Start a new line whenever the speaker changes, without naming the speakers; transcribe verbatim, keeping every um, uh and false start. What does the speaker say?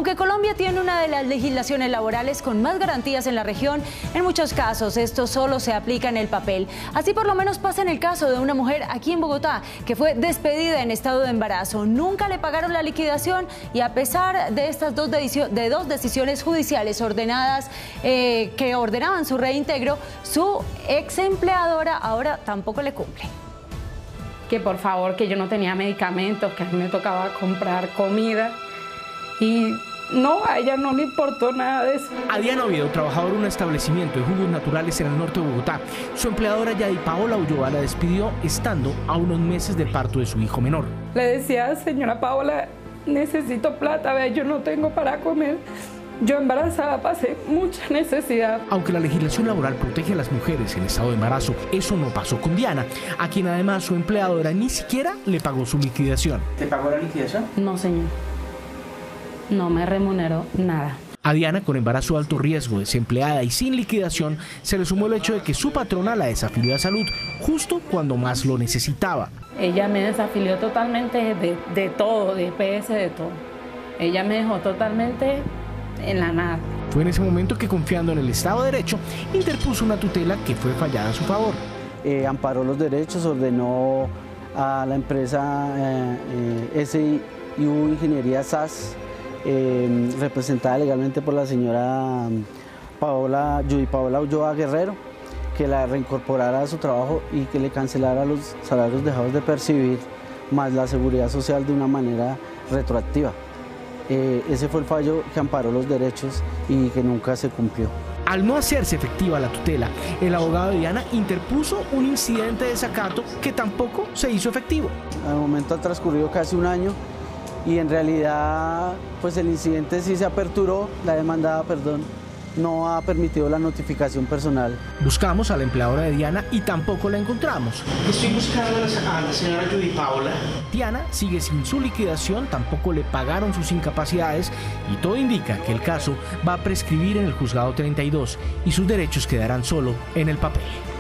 Aunque Colombia tiene una de las legislaciones laborales con más garantías en la región, en muchos casos esto solo se aplica en el papel. Así por lo menos pasa en el caso de una mujer aquí en Bogotá que fue despedida en estado de embarazo. Nunca le pagaron la liquidación y a pesar de estas dos, de dos decisiones judiciales ordenadas eh, que ordenaban su reintegro, su ex empleadora ahora tampoco le cumple.
Que por favor, que yo no tenía medicamentos, que a mí me tocaba comprar comida. Y no, a ella no le importó nada de eso.
A Diana Oviedo, trabajadora en un establecimiento de jugos naturales en el norte de Bogotá, su empleadora Yadi Paola Ulloa la despidió estando a unos meses del parto de su hijo menor.
Le decía, señora Paola, necesito plata, vea, yo no tengo para comer. Yo embarazada pasé mucha necesidad.
Aunque la legislación laboral protege a las mujeres en estado de embarazo, eso no pasó con Diana, a quien además su empleadora ni siquiera le pagó su liquidación.
¿Te pagó la liquidación?
No, señor. No me remuneró nada.
A Diana, con embarazo de alto riesgo, desempleada y sin liquidación, se le sumó el hecho de que su patrona la desafilió a salud justo cuando más lo necesitaba.
Ella me desafilió totalmente de, de todo, de P S, de todo. Ella me dejó totalmente en la nada.
Fue en ese momento que, confiando en el Estado de Derecho, interpuso una tutela que fue fallada a su favor.
Eh, amparó los derechos, ordenó a la empresa eh, eh, S I U Ingeniería S A S, eh, representada legalmente por la señora Paola, Yadi Paola Ulloa Guerrero, que la reincorporara a su trabajo y que le cancelara los salarios dejados de percibir, más la seguridad social de una manera retroactiva. Eh, ese fue el fallo que amparó los derechos y que nunca se cumplió.
Al no hacerse efectiva la tutela, el abogado de Diana interpuso un incidente de desacato que tampoco se hizo efectivo.
Al momento ha transcurrido casi un año y en realidad pues el incidente sí se aperturó, la demandada, perdón, no ha permitido la notificación personal.
Buscamos a la empleadora de Diana y tampoco la encontramos.
Estoy buscando a la, a la señora Yadi Paola.
Diana sigue sin su liquidación, tampoco le pagaron sus incapacidades y todo indica que el caso va a prescribir en el juzgado treinta y dos y sus derechos quedarán solo en el papel.